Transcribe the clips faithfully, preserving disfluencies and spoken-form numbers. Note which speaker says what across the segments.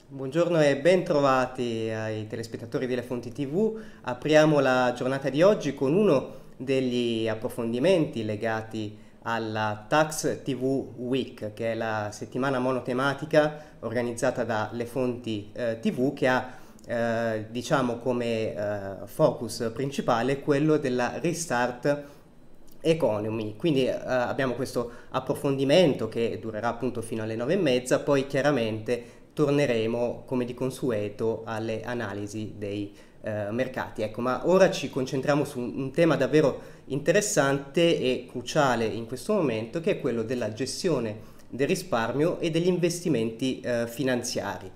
Speaker 1: Buongiorno e ben trovati ai telespettatori delle Fonti T V. Apriamo la giornata di oggi con uno degli approfondimenti legati alla Tax T V Week, che è la settimana monotematica organizzata da Le Fonti eh, T V, che ha eh, diciamo come eh, focus principale quello della Restart Economy. Quindi eh, abbiamo questo approfondimento che durerà appunto fino alle nove e mezza, poi chiaramente torneremo come di consueto alle analisi dei eh, mercati. Ecco, ma ora ci concentriamo su un, un tema davvero interessante e cruciale in questo momento, che è quello della gestione del risparmio e degli investimenti eh, finanziari.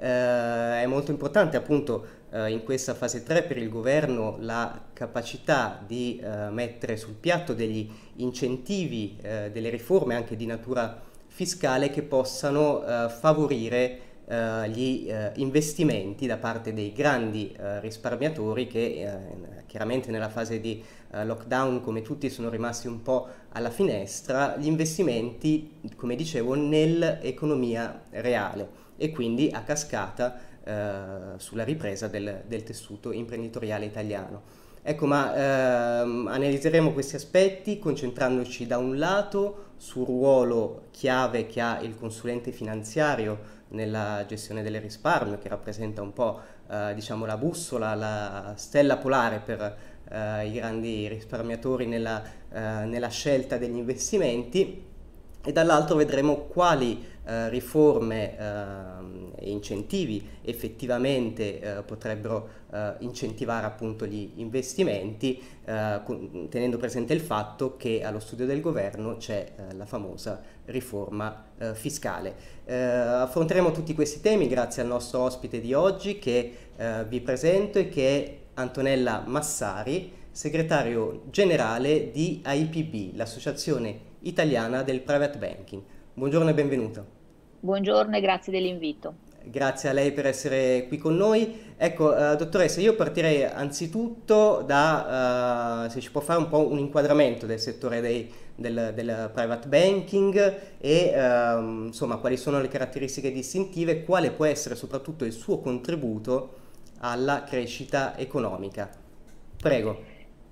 Speaker 1: Eh, è molto importante appunto eh, in questa fase tre per il governo la capacità di eh, mettere sul piatto degli incentivi, eh, delle riforme anche di natura fiscale che possano eh, favorire eh, gli eh, investimenti da parte dei grandi eh, risparmiatori che eh, chiaramente nella fase di eh, lockdown, come tutti, sono rimasti un po' alla finestra, gli investimenti, come dicevo, nell'economia reale e quindi a cascata eh, sulla ripresa del, del tessuto imprenditoriale italiano. Ecco, ma ehm, analizzeremo questi aspetti concentrandoci da un lato sul ruolo chiave che ha il consulente finanziario nella gestione del risparmio, che rappresenta un po' eh, diciamo la bussola, la stella polare per eh, i grandi risparmiatori nella, eh, nella scelta degli investimenti, e dall'altro vedremo quali eh, riforme ehm, e incentivi effettivamente eh, potrebbero eh, incentivare appunto gli investimenti, eh, con- tenendo presente il fatto che allo studio del governo c'è eh, la famosa riforma eh, fiscale. Eh, affronteremo tutti questi temi grazie al nostro ospite di oggi che eh, vi presento e che è Antonella Massari, segretario generale di A I P B, l'Associazione Italiana del Private Banking. Buongiorno e benvenuto.
Speaker 2: Buongiorno e grazie dell'invito.
Speaker 1: Grazie a lei per essere qui con noi. Ecco, eh, dottoressa, io partirei anzitutto da, eh, se ci può fare un po' un inquadramento del settore dei- del, del private banking e, ehm, insomma, quali sono le caratteristiche distintive, quale può essere soprattutto il suo contributo alla crescita economica. Prego.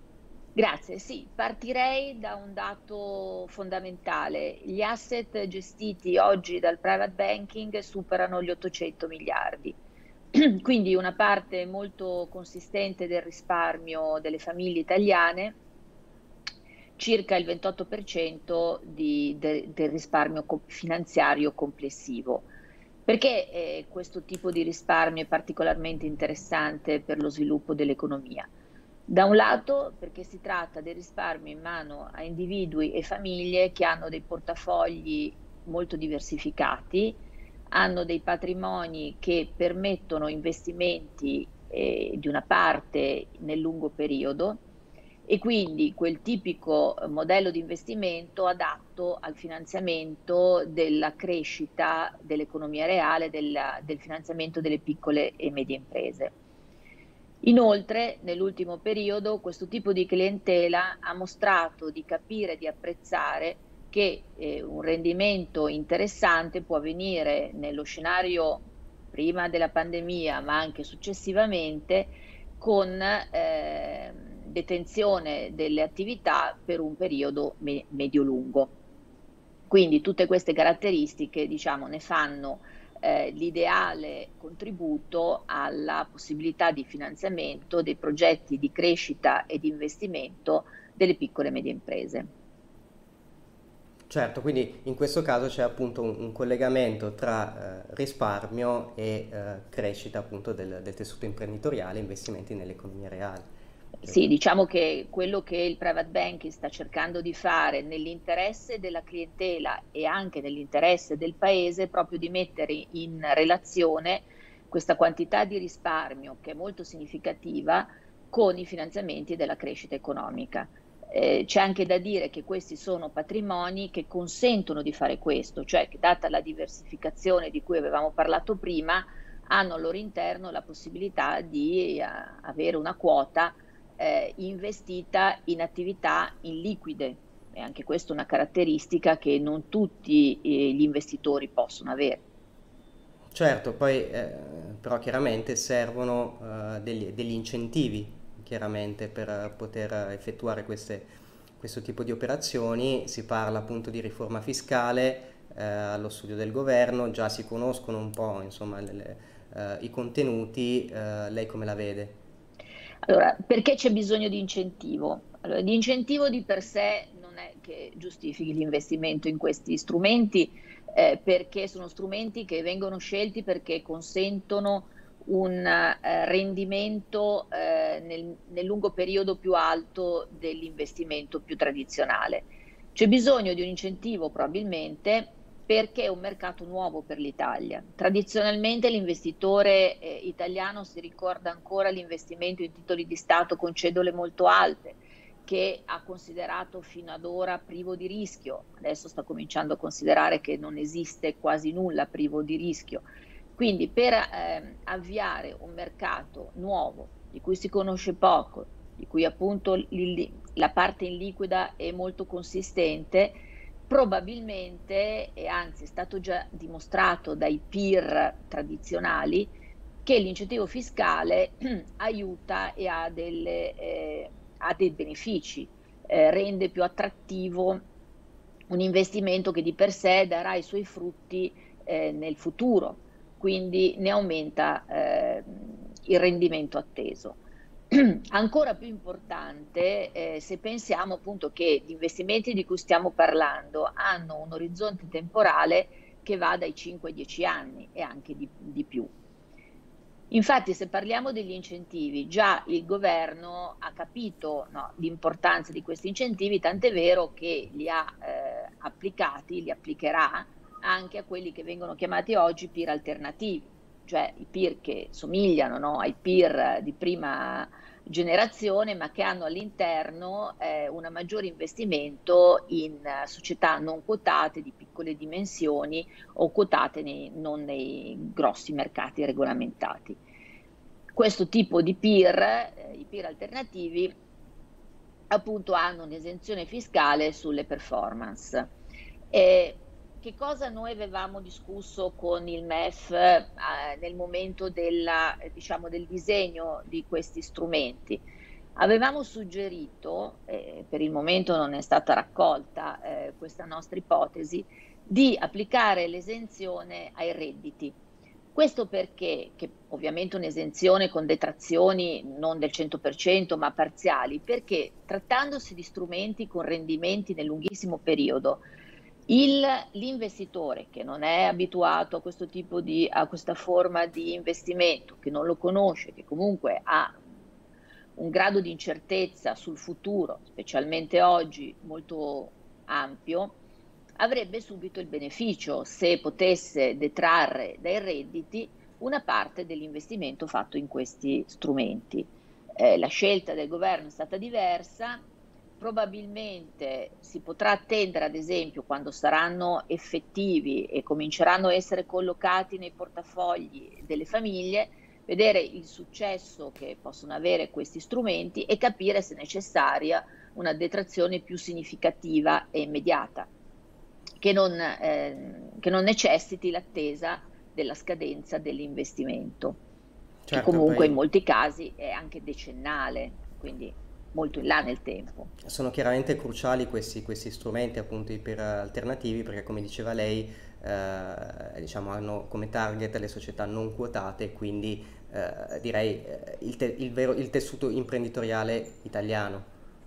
Speaker 2: Grazie, sì, partirei da un dato fondamentale. Gli asset gestiti oggi dal private banking superano gli ottocento miliardi. Quindi una parte molto consistente del risparmio delle famiglie italiane, circa il ventotto per cento di- de- del risparmio co- finanziario complessivo. Perché eh, questo tipo di risparmio è particolarmente interessante per lo sviluppo dell'economia? Da un lato perché si tratta del risparmio in mano a individui e famiglie che hanno dei portafogli molto diversificati, hanno dei patrimoni che permettono investimenti eh, di una parte nel lungo periodo e quindi quel tipico eh, modello di investimento adatto al finanziamento della crescita dell'economia reale, della- del finanziamento delle piccole e medie imprese. Inoltre, nell'ultimo periodo, questo tipo di clientela ha mostrato di capire e di apprezzare che eh, un rendimento interessante può avvenire nello scenario prima della pandemia, ma anche successivamente, con eh, detenzione delle attività per un periodo me- medio-lungo. Quindi tutte queste caratteristiche, diciamo, ne fanno eh, l'ideale contributo alla possibilità di finanziamento dei progetti di crescita e di investimento delle piccole e medie imprese.
Speaker 1: Certo, quindi in questo caso c'è appunto un, un collegamento tra eh, risparmio e eh, crescita appunto del, del tessuto imprenditoriale, investimenti nell'economia reale.
Speaker 2: Sì,
Speaker 1: Ecco.
Speaker 2: diciamo che quello che il private banking sta cercando di fare nell'interesse della clientela e anche nell'interesse del paese è proprio di mettere in relazione questa quantità di risparmio che è molto significativa con i finanziamenti della crescita economica. Eh, c'è anche da dire che questi sono patrimoni che consentono di fare questo, cioè che data la diversificazione di cui avevamo parlato prima, hanno al loro interno la possibilità di eh, avere una quota eh, investita in attività in liquide. E anche questa è una caratteristica che non tutti eh, gli investitori possono avere.
Speaker 1: Certo, poi eh, però chiaramente servono eh, degli, degli incentivi chiaramente per poter effettuare queste- questo tipo di operazioni. Si parla appunto di riforma fiscale eh, allo studio del governo, già si conoscono un po' insomma le- le- eh, i contenuti. Eh, lei come la vede?
Speaker 2: Allora, perché c'è bisogno di incentivo? Allora, di incentivo di per sé non è che giustifichi l'investimento in questi strumenti, eh, perché sono strumenti che vengono scelti perché consentono un eh, rendimento eh, nel, nel lungo periodo più alto dell'investimento più tradizionale. C'è bisogno di un incentivo probabilmente perché è un mercato nuovo per l'Italia. Tradizionalmente l'investitore eh, italiano si ricorda ancora l'investimento in titoli di Stato con cedole molto alte, che ha considerato fino ad ora privo di rischio. Adesso sta cominciando a considerare che non esiste quasi nulla privo di rischio. Quindi per eh, avviare un mercato nuovo, di cui si conosce poco, di cui appunto la parte in liquida è molto consistente, probabilmente, e anzi è stato già dimostrato dai peer tradizionali, che l'incentivo fiscale aiuta e ha, delle, eh, ha dei benefici, eh, rende più attrattivo un investimento che di per sé darà i suoi frutti eh, nel futuro, quindi ne aumenta eh, il rendimento atteso. Ancora più importante, eh, se pensiamo appunto che gli investimenti di cui stiamo parlando hanno un orizzonte temporale che va dai cinque ai dieci anni e anche di, di più. Infatti, se parliamo degli incentivi, già il governo ha capito, no, l'importanza di questi incentivi, tant'è vero che li ha eh, applicati, li applicherà anche a quelli che vengono chiamati oggi peer alternativi, cioè i peer che somigliano, no, ai peer di prima generazione, ma che hanno all'interno eh, un maggiore investimento in uh, società non quotate di piccole dimensioni o quotate nei, non nei grossi mercati regolamentati. Questo tipo di peer, eh, i peer alternativi, appunto hanno un'esenzione fiscale sulle performance. E che cosa noi avevamo discusso con il M E F eh, nel momento della, diciamo, del disegno di questi strumenti? Avevamo suggerito, eh, per il momento non è stata raccolta eh, questa nostra ipotesi, di applicare l'esenzione ai redditi. Questo perché, che ovviamente un'esenzione con detrazioni non del cento per cento ma parziali, perché trattandosi di strumenti con rendimenti nel lunghissimo periodo, l'investitore che non è abituato a questo tipo di, a questa forma di investimento, che non lo conosce, che comunque ha un grado di incertezza sul futuro, specialmente oggi molto ampio, avrebbe subito il beneficio se potesse detrarre dai redditi una parte dell'investimento fatto in questi strumenti. Eh, la scelta del governo è stata diversa, probabilmente si potrà attendere, ad esempio, quando saranno effettivi e cominceranno a essere collocati nei portafogli delle famiglie, vedere il successo che possono avere questi strumenti e capire se è necessaria una detrazione più significativa e immediata, che non, eh, che non necessiti l'attesa della scadenza dell'investimento, che
Speaker 1: Certo,
Speaker 2: comunque in
Speaker 1: poi
Speaker 2: molti casi è anche decennale, quindi molto in là nel tempo.
Speaker 1: sono chiaramente cruciali questi, questi strumenti, appunto iper alternativi, perché come diceva lei, eh, diciamo, hanno come target le società non quotate, quindi eh, direi eh, il, te- il vero- il tessuto imprenditoriale italiano.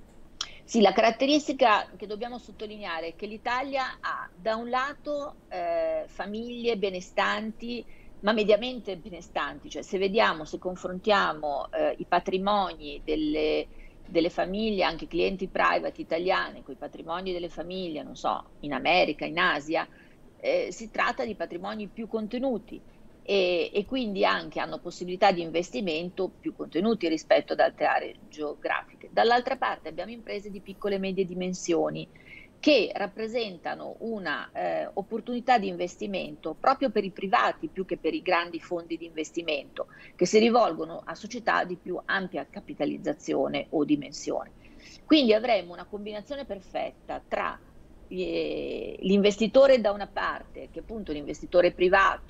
Speaker 2: Sì, la caratteristica che dobbiamo sottolineare è che l'Italia ha da un lato eh, famiglie benestanti, ma mediamente benestanti, cioè se vediamo, se confrontiamo eh, i patrimoni delle, delle famiglie, anche clienti private italiane, con i patrimoni delle famiglie, non so, in America, in Asia, eh, si tratta di patrimoni più contenuti e, e quindi anche hanno possibilità di investimento più contenuti rispetto ad altre aree geografiche. Dall'altra parte abbiamo imprese di piccole e medie dimensioni che rappresentano una eh, opportunità di investimento proprio per i privati più che per i grandi fondi di investimento che si rivolgono a società di più ampia capitalizzazione o dimensione. Quindi avremo una combinazione perfetta tra eh, l'investitore da una parte, che è appunto l'investitore privato,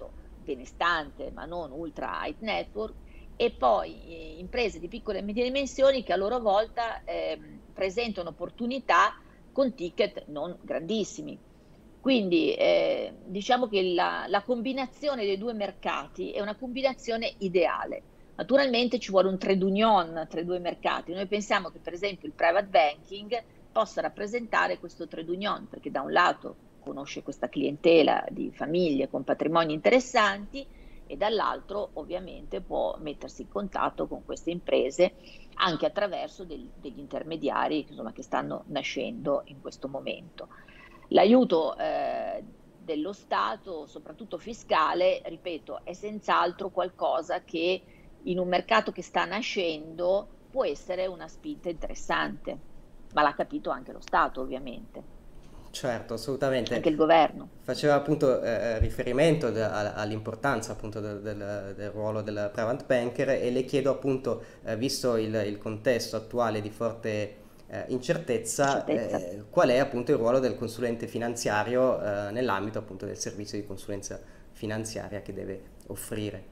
Speaker 2: benestante, ma non ultra high net worth, e poi eh, imprese di piccole e medie dimensioni che a loro volta eh, presentano opportunità con ticket non grandissimi. Quindi eh, diciamo che la, la combinazione dei due mercati è una combinazione ideale. Naturalmente ci vuole un trade union tra i due mercati. Noi pensiamo che per esempio il private banking possa rappresentare questo trade union, perché da un lato conosce questa clientela di famiglie con patrimoni interessanti e dall'altro ovviamente può mettersi in contatto con queste imprese anche attraverso del, degli intermediari insomma, che stanno nascendo in questo momento. L'aiuto eh, dello Stato, soprattutto fiscale, ripeto, è senz'altro qualcosa che in un mercato che sta nascendo può essere una spinta interessante, ma l'ha capito anche lo Stato ovviamente.
Speaker 1: Certo, assolutamente.
Speaker 2: Anche il governo.
Speaker 1: Faceva appunto eh, riferimento de- a- all'importanza appunto del, del- del ruolo del private banker e le chiedo appunto, eh, visto il, il contesto attuale di forte eh, incertezza,
Speaker 2: Incertezza.
Speaker 1: eh, qual è appunto il ruolo del consulente finanziario eh, nell'ambito appunto del servizio di consulenza finanziaria che deve offrire.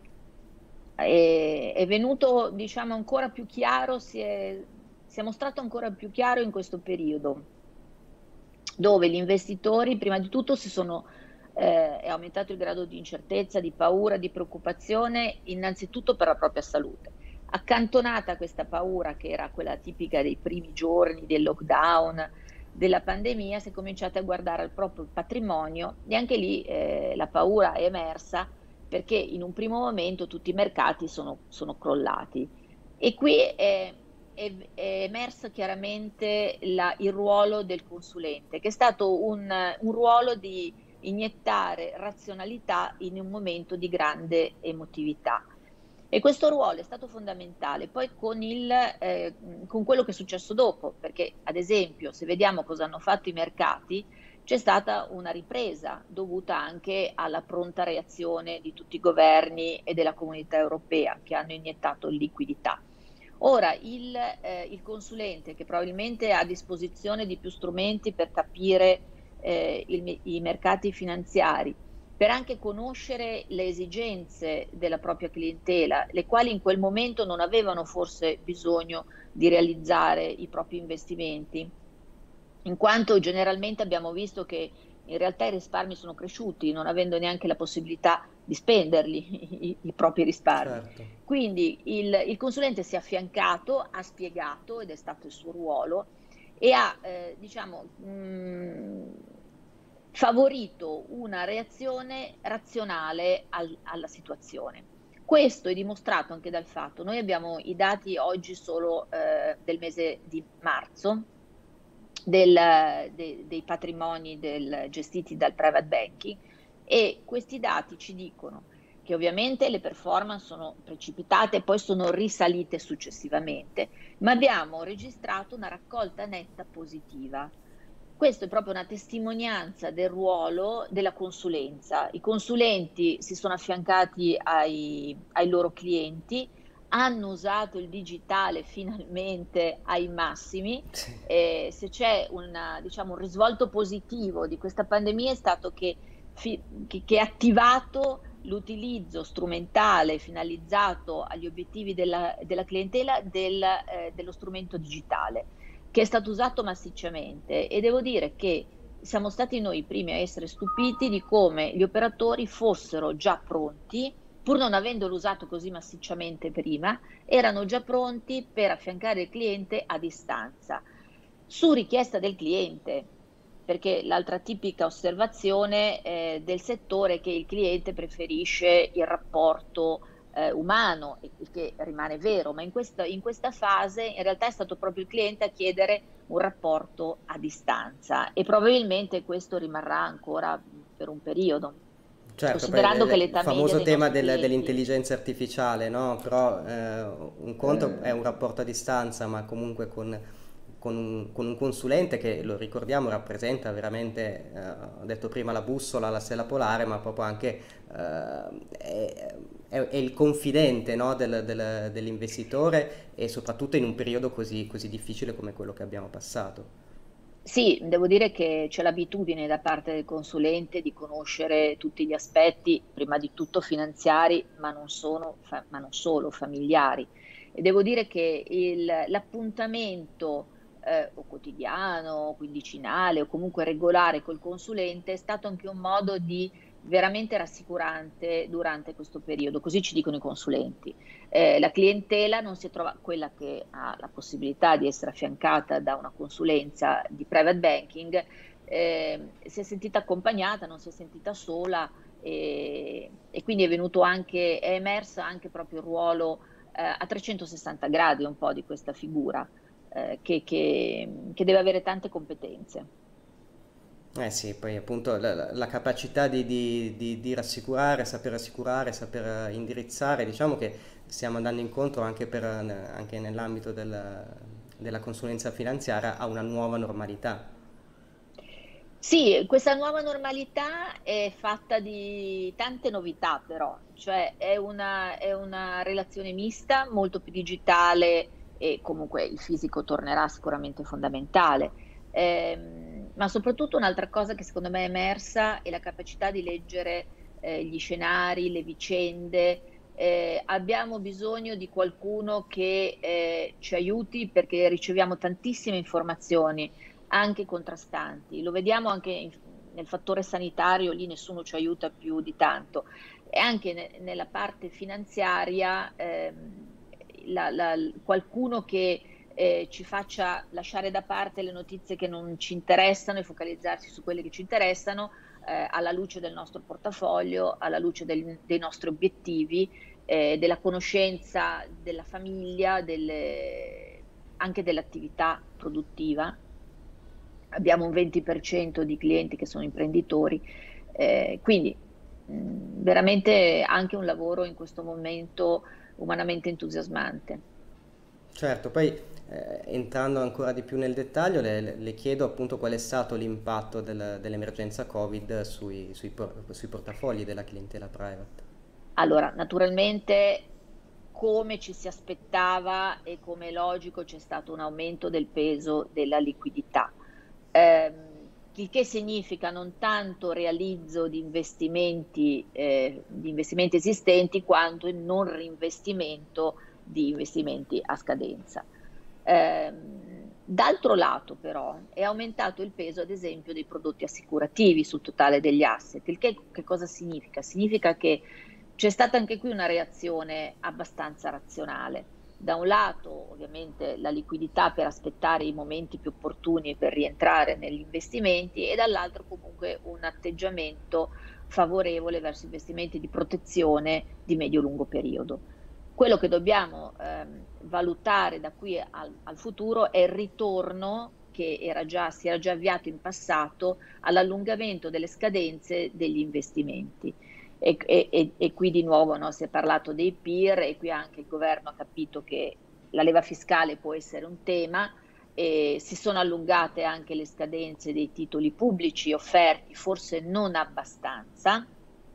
Speaker 2: È, è venuto, diciamo, ancora più chiaro, si è, si è mostrato ancora più chiaro in questo periodo, dove gli investitori prima di tutto si sono, eh, è aumentato il grado di incertezza, di paura, di preoccupazione, innanzitutto per la propria salute. Accantonata questa paura, che era quella tipica dei primi giorni del lockdown, della pandemia, si è cominciato a guardare al proprio patrimonio e anche lì eh, la paura è emersa perché in un primo momento tutti i mercati sono, sono crollati. E qui è, è, è emerso chiaramente la, il ruolo del consulente, che è stato un, un ruolo di iniettare razionalità in un momento di grande emotività. E questo ruolo è stato fondamentale poi con, il, eh, con quello che è successo dopo, perché ad esempio se vediamo cosa hanno fatto i mercati, c'è stata una ripresa dovuta anche alla pronta reazione di tutti i governi e della comunità europea che hanno iniettato liquidità. Ora il, eh, il consulente che probabilmente ha a disposizione di più strumenti per capire eh, il, i mercati finanziari, per anche conoscere le esigenze della propria clientela, le quali in quel momento non avevano forse bisogno di realizzare i propri investimenti, in quanto generalmente abbiamo visto che in realtà i risparmi sono cresciuti, non avendo neanche la possibilità di spenderli i, i propri risparmi.
Speaker 1: Certo.
Speaker 2: Quindi il, il consulente si è affiancato, ha spiegato, ed è stato il suo ruolo, e ha eh, diciamo mh, favorito una reazione razionale al, alla situazione. Questo è dimostrato anche dal fatto, noi abbiamo i dati oggi solo eh, del mese di marzo, del, de, dei patrimoni del, gestiti dal private banking, e questi dati ci dicono che ovviamente le performance sono precipitate e poi sono risalite successivamente, ma abbiamo registrato una raccolta netta positiva. Questo è proprio una testimonianza del ruolo della consulenza. I consulenti si sono affiancati ai, ai loro clienti, hanno usato il digitale finalmente ai massimi.
Speaker 1: Sì.
Speaker 2: E se c'è una, diciamo, un risvolto positivo di questa pandemia è stato che, che ha attivato l'utilizzo strumentale finalizzato agli obiettivi della, della clientela del, eh, dello strumento digitale, che è stato usato massicciamente, e devo dire che siamo stati noi i primi a essere stupiti di come gli operatori fossero già pronti, pur non avendolo usato così massicciamente prima, erano già pronti per affiancare il cliente a distanza, su richiesta del cliente, perché l'altra tipica osservazione eh, del settore è che il cliente preferisce il rapporto eh, umano, il che rimane vero, ma in questa, in questa fase in realtà è stato proprio il cliente a chiedere un rapporto a distanza, e probabilmente questo rimarrà ancora per un periodo.
Speaker 1: Certo, poi
Speaker 2: Considerando che
Speaker 1: il il
Speaker 2: l'età media
Speaker 1: famoso
Speaker 2: dei
Speaker 1: tema
Speaker 2: nostri
Speaker 1: del-
Speaker 2: clienti
Speaker 1: dell'intelligenza artificiale, no? Però eh, un conto è
Speaker 2: mm,
Speaker 1: un rapporto a distanza, ma comunque con, con un, con un consulente che, lo ricordiamo, rappresenta veramente, eh, ho detto prima, la bussola, la stella polare, ma proprio anche eh, è, è- è il confidente, no? del- del- dell'investitore, e soprattutto in un periodo così, così difficile come quello che abbiamo passato.
Speaker 2: Sì, devo dire che c'è l'abitudine da parte del consulente di conoscere tutti gli aspetti, prima di tutto finanziari, ma non sono, fa- ma non solo, familiari. E devo dire che il- l'appuntamento eh, o quotidiano, quindicinale o comunque regolare col consulente è stato anche un modo di veramente rassicurante durante questo periodo, così ci dicono i consulenti. Eh, la clientela non si trova, quella che ha la possibilità di essere affiancata da una consulenza di private banking, eh, si è sentita accompagnata, non si è sentita sola e, e quindi è venuto anche, è emerso anche proprio il ruolo eh, a trecentosessanta gradi un po' di questa figura eh, che, che, che deve avere tante competenze.
Speaker 1: Eh sì, poi appunto la, la- la capacità di, di- di- di rassicurare, saper assicurare, saper indirizzare, diciamo che stiamo andando incontro anche, per, anche nell'ambito del- della consulenza finanziaria a una nuova normalità.
Speaker 2: Sì, questa nuova normalità è fatta di tante novità però, cioè è una, è una relazione mista, molto più digitale e comunque il fisico tornerà sicuramente fondamentale. Ehm, ma soprattutto un'altra cosa che secondo me è emersa è la capacità di leggere eh, gli scenari, le vicende. Eh, abbiamo bisogno di qualcuno che eh, ci aiuti perché riceviamo tantissime informazioni anche contrastanti. Lo vediamo anche in- nel fattore sanitario, lì nessuno ci aiuta più di tanto. E anche ne- nella parte finanziaria, ehm, la- la- qualcuno che eh, ci faccia lasciare da parte le notizie che non ci interessano e focalizzarsi su quelle che ci interessano, eh, alla luce del nostro portafoglio, alla luce del- dei nostri obiettivi, eh, della conoscenza della famiglia, delle- anche dell'attività produttiva. Abbiamo un venti per cento di clienti che sono imprenditori, eh, quindi mh, veramente anche un lavoro in questo momento umanamente entusiasmante.
Speaker 1: Certo, poi eh, entrando ancora di più nel dettaglio, le, le- le chiedo appunto qual è stato l'impatto del- dell'emergenza Covid sui, sui por- sui portafogli della clientela private.
Speaker 2: Allora, naturalmente, come ci si aspettava e come è logico, c'è stato un aumento del peso della liquidità. Ehm, il che significa non tanto realizzo di investimenti, eh, di investimenti esistenti, quanto il non reinvestimento di investimenti a scadenza. Ehm, d'altro lato, però, è aumentato il peso, ad esempio, dei prodotti assicurativi sul totale degli asset. Il che, che cosa significa? Significa che c'è stata anche qui una reazione abbastanza razionale. Da un lato, ovviamente, la liquidità per aspettare i momenti più opportuni per rientrare negli investimenti e dall'altro comunque un atteggiamento favorevole verso investimenti di protezione di medio-lungo periodo. Quello che dobbiamo ehm, valutare da qui al, al futuro è il ritorno che era già, si era già avviato in passato all'allungamento delle scadenze degli investimenti. E, e- e qui di nuovo, no, si è parlato dei peer e qui anche il governo ha capito che la leva fiscale può essere un tema e si sono allungate anche le scadenze dei titoli pubblici offerti, forse non abbastanza.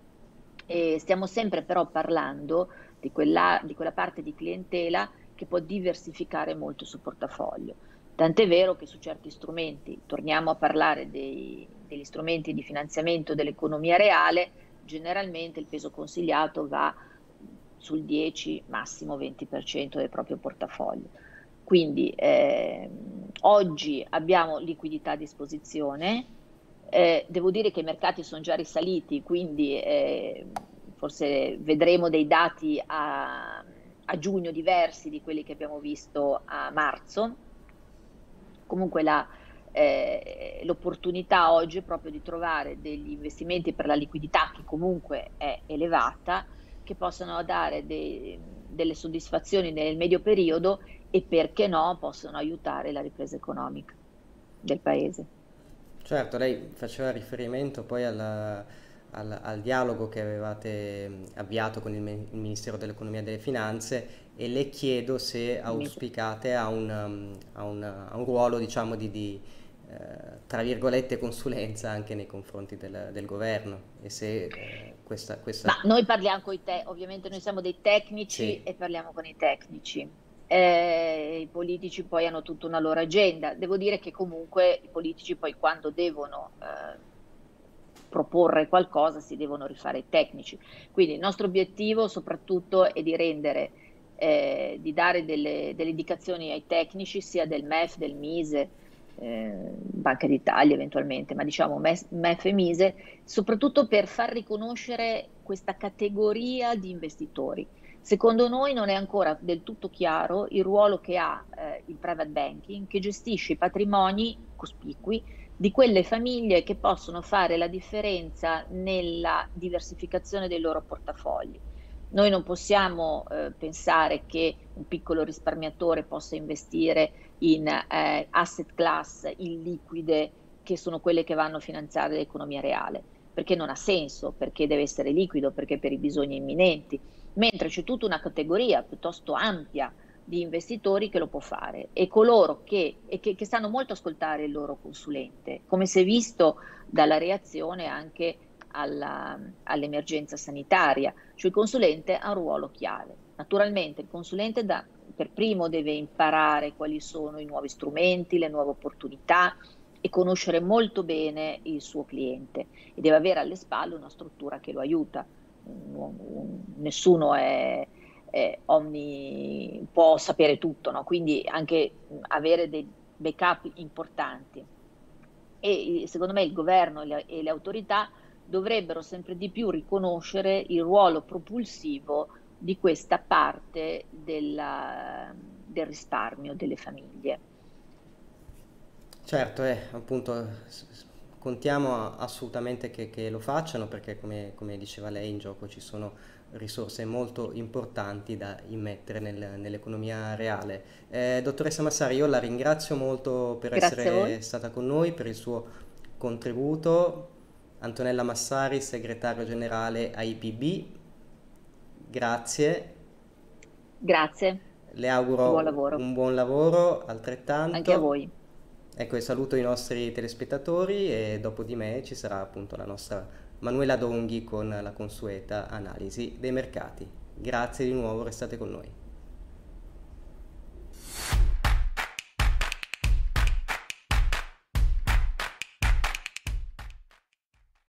Speaker 2: E stiamo sempre però parlando di quella, di quella parte di clientela che può diversificare molto il suo portafoglio. Tant'è vero che su certi strumenti, torniamo a parlare dei- degli strumenti di finanziamento dell'economia reale, generalmente il peso consigliato va sul dieci, massimo venti per cento del proprio portafoglio. Quindi ehm, oggi abbiamo liquidità a disposizione, eh, devo dire che i mercati sono già risaliti, quindi eh, forse vedremo dei dati a, a giugno diversi di quelli che abbiamo visto a marzo. Comunque la, eh, l'opportunità oggi è proprio di trovare degli investimenti per la liquidità che comunque è elevata, che possano dare dei- delle soddisfazioni nel medio periodo e perché no, possono aiutare la ripresa economica del paese.
Speaker 1: Certo, lei faceva riferimento poi alla- al, al dialogo che avevate mh, avviato con il, Mi- il Ministero dell'Economia e delle Finanze e le chiedo se auspicate a un, um, a un- a un ruolo, diciamo, di, di, eh, tra virgolette, consulenza anche nei confronti del, del governo e se eh, questa,
Speaker 2: Ma
Speaker 1: questa...
Speaker 2: noi parliamo con i te, ovviamente noi siamo dei tecnici
Speaker 1: Sì.
Speaker 2: e parliamo con i tecnici. eh, i politici poi hanno tutta una loro agenda. Devo dire che comunque i politici poi quando devono eh, proporre qualcosa si devono rifare i tecnici. Quindi il nostro obiettivo soprattutto è di rendere, eh, di dare delle, delle indicazioni ai tecnici sia del M E F, del MISE, eh, Banca d'Italia eventualmente, ma diciamo M E F e MISE, soprattutto per far riconoscere questa categoria di investitori. Secondo noi non è ancora del tutto chiaro il ruolo che ha eh, il private banking, che gestisce i patrimoni cospicui di quelle famiglie che possono fare la differenza nella diversificazione dei loro portafogli. Noi non possiamo eh, pensare che un piccolo risparmiatore possa investire in eh, asset class illiquide, che sono quelle che vanno a finanziare l'economia reale, perché non ha senso, perché deve essere liquido, perché per i bisogni imminenti, mentre c'è tutta una categoria piuttosto ampia di investitori che lo può fare e coloro che, e che, che sanno molto ascoltare il loro consulente, come si è visto dalla reazione anche alla, all'emergenza sanitaria, cioè il consulente ha un ruolo chiave. Naturalmente il consulente da, per primo deve imparare quali sono i nuovi strumenti, le nuove opportunità e conoscere molto bene il suo cliente e deve avere alle spalle una struttura che lo aiuta. Nessuno è, è omni, può sapere tutto, no? Quindi anche avere dei backup importanti. E secondo me il governo e le, e le autorità dovrebbero sempre di più riconoscere il ruolo propulsivo di questa parte della, del risparmio delle famiglie.
Speaker 1: Certo, eh, appunto, contiamo assolutamente che, che lo facciano perché come, come diceva lei in gioco ci sono risorse molto importanti da immettere nel- nell'economia reale. Eh, dottoressa Massari, io la ringrazio molto per
Speaker 2: Grazie a voi.
Speaker 1: essere stata con noi, per il suo contributo. Antonella Massari, segretario generale A I P B, grazie,
Speaker 2: Grazie,
Speaker 1: le
Speaker 2: buon
Speaker 1: auguro
Speaker 2: lavoro
Speaker 1: un buon lavoro
Speaker 2: anche a
Speaker 1: altrettanto.
Speaker 2: voi.
Speaker 1: Ecco, e saluto i nostri telespettatori e dopo di me ci sarà appunto la nostra Manuela Donghi con la consueta analisi dei mercati. Grazie di nuovo, restate con noi.